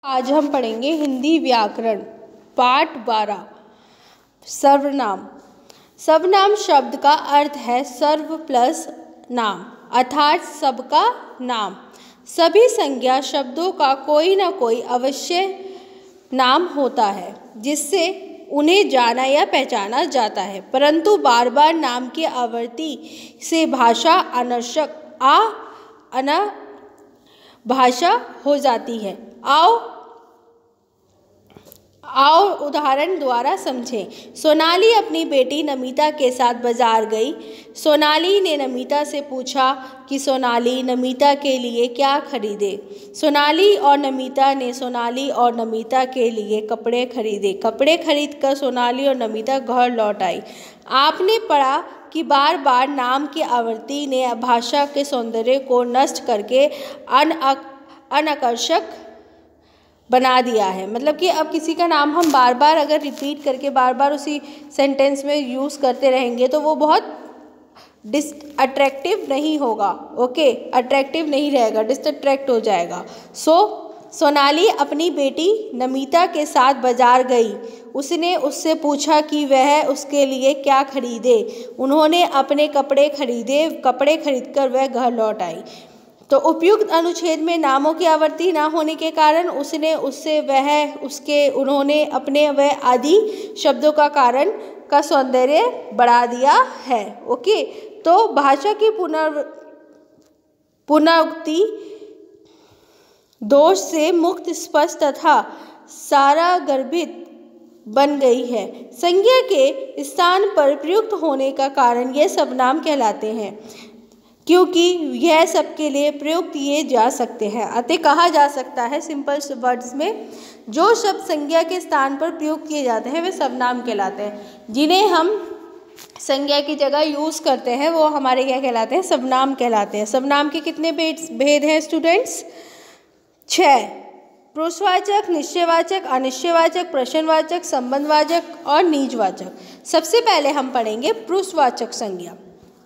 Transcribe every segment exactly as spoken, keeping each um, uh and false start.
आज हम पढ़ेंगे हिंदी व्याकरण पाठ बारह। सर्वनाम। सर्वनाम शब्द का अर्थ है सर्व प्लस नाम अर्थात सबका नाम। सभी संज्ञा शब्दों का कोई न कोई अवश्य नाम होता है जिससे उन्हें जाना या पहचाना जाता है, परंतु बार बार नाम की आवृत्ति से भाषा अनर्शक आ अना भाषा हो जाती है। आओ आओ उदाहरण द्वारा समझें। सोनाली अपनी बेटी नमिता के साथ बाजार गई। सोनाली ने नमिता से पूछा कि सोनाली नमिता के लिए क्या खरीदे। सोनाली और नमिता ने सोनाली और नमिता के लिए कपड़े खरीदे। कपड़े खरीदकर सोनाली और नमिता घर लौट आई। आपने पढ़ा कि बार बार नाम की आवृत्ति ने भाषा के सौंदर्य को नष्ट करके अन अनाकर्षक बना दिया है। मतलब कि अब किसी का नाम हम बार बार अगर रिपीट करके बार बार उसी सेंटेंस में यूज़ करते रहेंगे तो वो बहुत डिस अट्रैक्टिव नहीं होगा। ओके, अट्रैक्टिव नहीं रहेगा, डिसअट्रैक्ट हो जाएगा। सो सोनाली अपनी बेटी नमिता के साथ बाजार गई। उसने उससे पूछा कि वह उसके लिए क्या खरीदे। उन्होंने अपने कपड़े खरीदे। कपड़े खरीदकर वह घर लौट आई। तो उपयुक्त अनुच्छेद में नामों की आवृत्ति न होने के कारण उसने उससे वह उसके उन्होंने अपने वह आदि शब्दों का कारण का सौंदर्य बढ़ा दिया है। ओके, तो भाषा की पुनर् पुनरुक्ति दोष से मुक्त स्पष्ट तथा सारा गर्भित बन गई है। संज्ञा के स्थान पर प्रयुक्त होने का कारण ये सब नाम कहलाते हैं क्योंकि यह सबके लिए प्रयुक्त किए जा सकते हैं। अतः कहा जा सकता है सिंपल वर्ड्स में जो शब्द संज्ञा के स्थान पर प्रयुक्त किए जाते हैं वे सब नाम कहलाते हैं। जिन्हें हम संज्ञा की जगह यूज़ करते हैं वो हमारे क्या कहलाते हैं, सबनाम कहलाते हैं। सबनाम के कितने भेद हैं स्टूडेंट्स? छः। पुरुषवाचक, निश्चयवाचक, अनिश्चयवाचक, प्रश्नवाचक, संबंधवाचक और निजवाचक। सबसे पहले हम पढ़ेंगे पुरुषवाचक संज्ञा।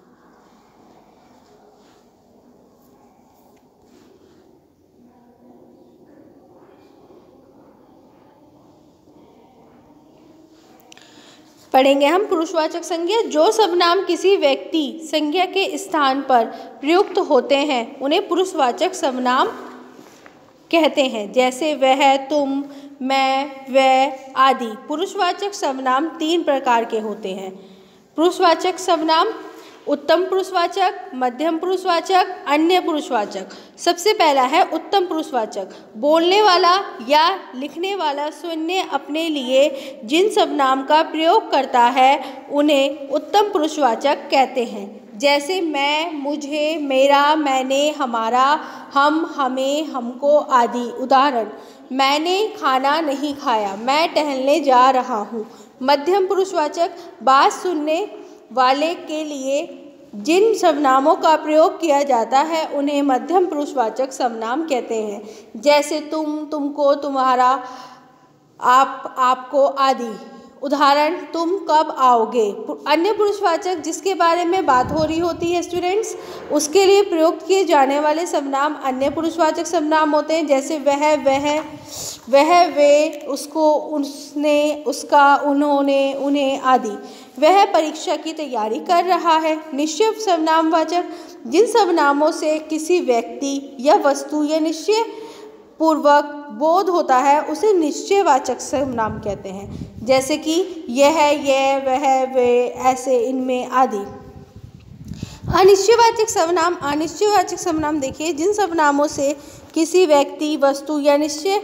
पढ़ेंगे हम पुरुषवाचक संज्ञा। जो सब नाम किसी व्यक्ति संज्ञा के स्थान पर प्रयुक्त होते हैं उन्हें पुरुषवाचक सर्वनाम कहते हैं, जैसे वह, तुम, मैं, वह आदि। पुरुषवाचक सर्वनाम तीन प्रकार के होते हैं। पुरुषवाचक सर्वनाम उत्तम पुरुषवाचक, मध्यम पुरुषवाचक, अन्य पुरुषवाचक। सबसे पहला है उत्तम पुरुषवाचक। बोलने वाला या लिखने वाला शून्य अपने लिए जिन सर्वनाम का प्रयोग करता है उन्हें उत्तम पुरुषवाचक कहते हैं, जैसे मैं, मुझे, मेरा, मैंने, हमारा, हम, हमें, हमको आदि। उदाहरण, मैंने खाना नहीं खाया, मैं टहलने जा रहा हूँ। मध्यम पुरुषवाचक बात सुनने वाले के लिए जिन सर्वनामों का प्रयोग किया जाता है उन्हें मध्यम पुरुषवाचक सर्वनाम कहते हैं, जैसे तुम, तुमको, तुम्हारा, आप, आपको आदि। उदाहरण, तुम कब आओगे। अन्य पुरुषवाचक जिसके बारे में बात हो रही होती है स्टूडेंट्स, उसके लिए प्रयोग किए जाने वाले सर्वनाम अन्य पुरुषवाचक सर्वनाम होते हैं, जैसे वह, वह, वह, वे, उसको, उसने, उसका, उन्होंने, उन्हें आदि। वह परीक्षा की तैयारी कर रहा है। निश्चय सर्वनामवाचक जिन सर्वनामों से किसी व्यक्ति या वस्तु या निश्चय पूर्वक बोध होता है उसे निश्चयवाचक सर्वनाम कहते हैं, जैसे कि यह, यह, वह, वे, ऐसे, इनमें आदि। अनिश्चयवाचक सर्वनाम। अनिश्चयवाचक सर्वनाम देखिए जिन सर्वनामों से किसी व्यक्ति, वस्तु या निश्चय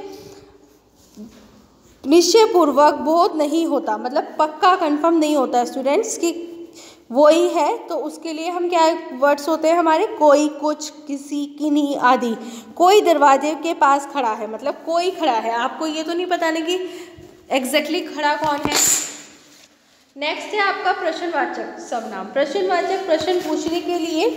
निश्चय पूर्वक बोध नहीं होता, मतलब पक्का कंफर्म नहीं होता स्टूडेंट्स कि वो ही है, तो उसके लिए हम क्या वर्ड्स होते हैं हमारे, कोई, कुछ, किसी, किन्हीं आदि। कोई दरवाजे के पास खड़ा है, मतलब कोई खड़ा है, आपको ये तो नहीं पता नहीं कि एग्जैक्टली खड़ा कौन है। नेक्स्ट है आपका प्रश्नवाचक सर्वनाम। प्रश्नवाचक प्रश्न पूछने के लिए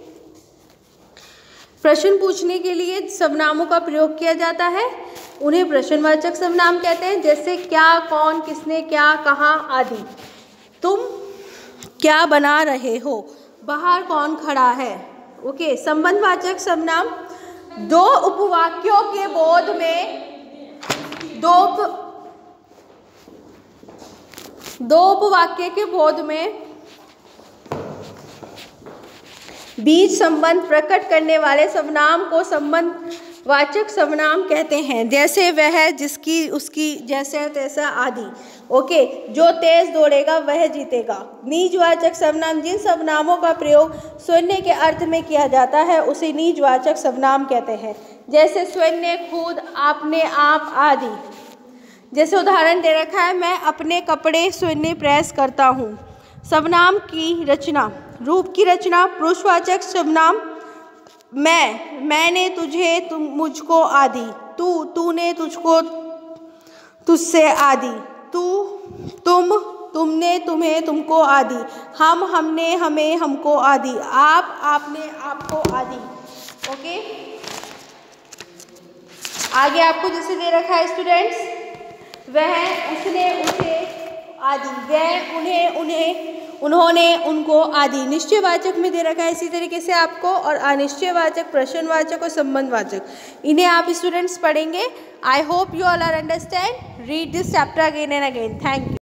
प्रश्न पूछने के लिए सर्वनामों का प्रयोग किया जाता है, उन्हें प्रश्नवाचक सर्वनाम कहते हैं, जैसे क्या, कौन, किसने, क्या, कहाँ आदि। तुम क्या बना रहे हो, बाहर कौन खड़ा है। ओके, संबंधवाचक सर्वनाम दो उपवाक्यों के बोध में दो दो उपवाक्य के बोध में बीज संबंध प्रकट करने वाले सर्वनाम को संबंधवाचक सर्वनाम कहते हैं। जैसे वह, जिसकी, उसकी, जैसे तैसा आदि। ओके, जो तेज दौड़ेगा वह जीतेगा। निजवाचक सर्वनाम जिन सर्वनामों का प्रयोग शून्य के अर्थ में किया जाता है उसे निजवाचक सर्वनाम कहते हैं। जैसे शून्य, खुद, आपने, आप आदि। जैसे उदाहरण दे रखा है, मैं अपने कपड़े शून्य प्रेस करता हूँ। सर्वनाम की रचना, रूप की रचना, पुरुषवाचक सर्वनाम मैं, मैंने, तुझे, तुम, मुझको आदि। तू, तूने, तुझको, तुझसे आदि। तू, तुम, तुमने, तुम्हें, तुमको आदि। हम, हमने, हमें, हमको आदि। आप, आपने, आपको आदि। ओके, आगे आपको जैसे दे रखा है स्टूडेंट्स, वह, उसने, उसे आदि। वह, उन्हें, उन्हें, उन्होंने, उनको आदि। निश्चयवाचक में दे रखा है इसी तरीके से आपको, और अनिश्चयवाचक, प्रश्नवाचक और संबंधवाचक, इन्हें आप स्टूडेंट्स पढ़ेंगे। I hope you all are understand. Read this chapter again and again. Thank you.